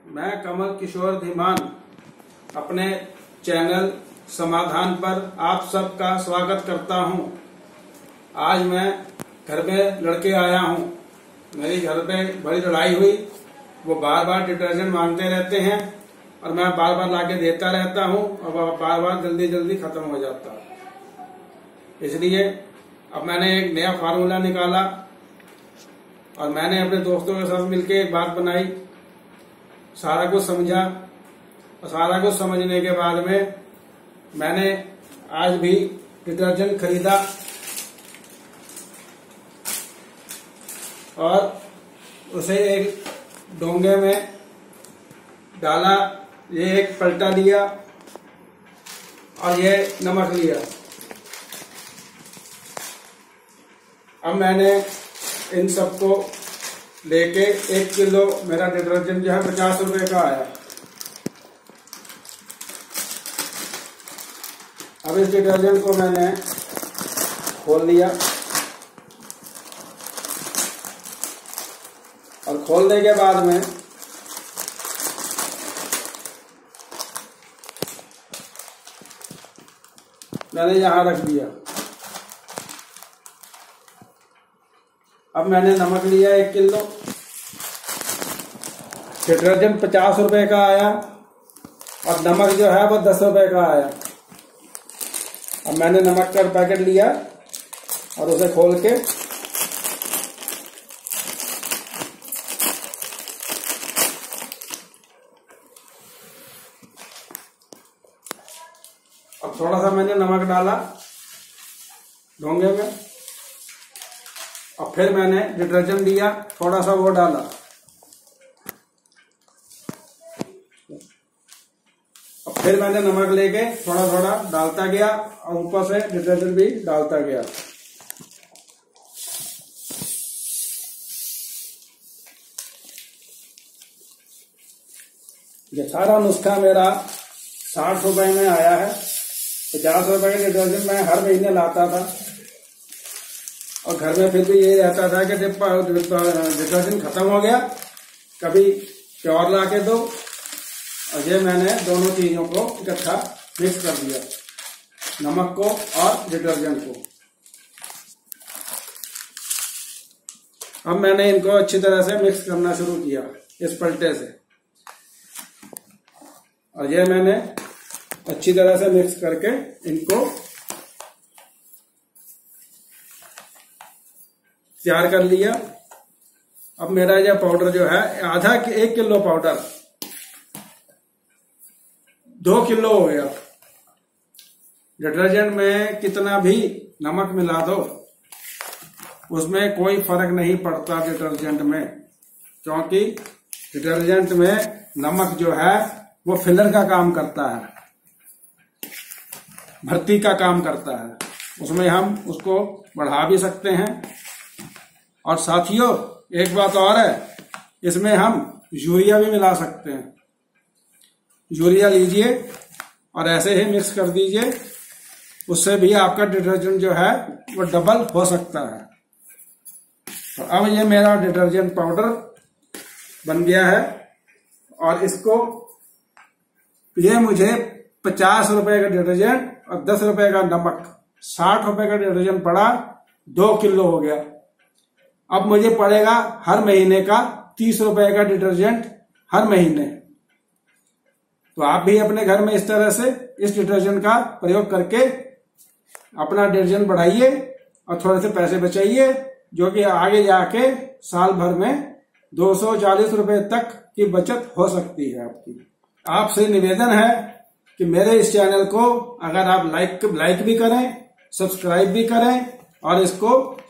मैं कमल किशोर धीमान अपने चैनल समाधान पर आप सबका स्वागत करता हूं। आज मैं घर में लड़के आया हूं। मेरी घर में बड़ी लड़ाई हुई। वो बार बार डिटर्जेंट मांगते रहते हैं और मैं बार बार लाके देता रहता हूं और वो बार बार जल्दी जल्दी खत्म हो जाता है। इसलिए अब मैंने एक नया फार्मूला निकाला और मैंने अपने दोस्तों के साथ मिलकर एक बात बनाई। सारा कुछ समझा और सारा कुछ समझने के बाद में मैंने आज भी डिटर्जेंट खरीदा और उसे एक डोंगे में डाला। ये एक पलटा लिया और ये नमक लिया। अब मैंने इन सबको लेके 1 किलो मेरा डिटर्जेंट जो है 50 रुपए का आया। अब इस डिटर्जेंट को मैंने खोल लिया और खोलने के बाद में मैंने यहां रख दिया। अब मैंने नमक लिया 1 किलो। डिटर्जेंट 50 रुपए का आया और नमक जो है वो 10 रुपए का आया। अब मैंने नमक का पैकेट लिया और उसे खोल के अब थोड़ा सा मैंने नमक डाला डोंगे में और फिर मैंने डिटर्जेंट लिया, थोड़ा सा वो डाला और फिर मैंने नमक लेके थोड़ा थोड़ा डालता गया और ऊपर से डिटर्जेंट भी डालता गया। ये सारा नुस्खा मेरा 60 रुपए में आया है। 50 रुपए का डिटर्जेंट मैं हर महीने लाता था और घर में फिर भी यही रहता था कि डिटर्जेंट खत्म हो गया, कभी प्योर ला के दो। और ये मैंने दोनों चीजों को इकट्ठा मिक्स कर दिया, नमक को और डिटर्जेंट को। अब मैंने इनको अच्छी तरह से मिक्स करना शुरू किया इस पलटे से और ये मैंने अच्छी तरह से मिक्स करके इनको तैयार कर लिया। अब मेरा यह पाउडर जो है 1 किलो पाउडर 2 किलो हो गया। डिटर्जेंट में कितना भी नमक मिला दो उसमें कोई फर्क नहीं पड़ता डिटर्जेंट में, क्योंकि डिटर्जेंट में नमक जो है वो फिलर का काम करता है, भर्ती का काम करता है। उसमें हम उसको बढ़ा भी सकते हैं। और साथियों एक बात और है, इसमें हम यूरिया भी मिला सकते हैं। यूरिया लीजिए और ऐसे ही मिक्स कर दीजिए, उससे भी आपका डिटर्जेंट जो है वो डबल हो सकता है। तो अब ये मेरा डिटर्जेंट पाउडर बन गया है और इसको ये मुझे 50 रुपए का डिटर्जेंट और 10 रुपए का नमक, 60 रुपए का डिटर्जेंट पड़ा, 2 किलो हो गया। अब मुझे पड़ेगा हर महीने का 30 रुपए का डिटर्जेंट हर महीने। तो आप भी अपने घर में इस तरह से इस डिटर्जेंट का प्रयोग करके अपना डिटर्जेंट बढ़ाइए और थोड़े से पैसे बचाइए, जो कि आगे जाके साल भर में 240 रुपए तक की बचत हो सकती है आपकी। आपसे निवेदन है कि मेरे इस चैनल को अगर आप लाइक भी करें, सब्सक्राइब भी करें और इसको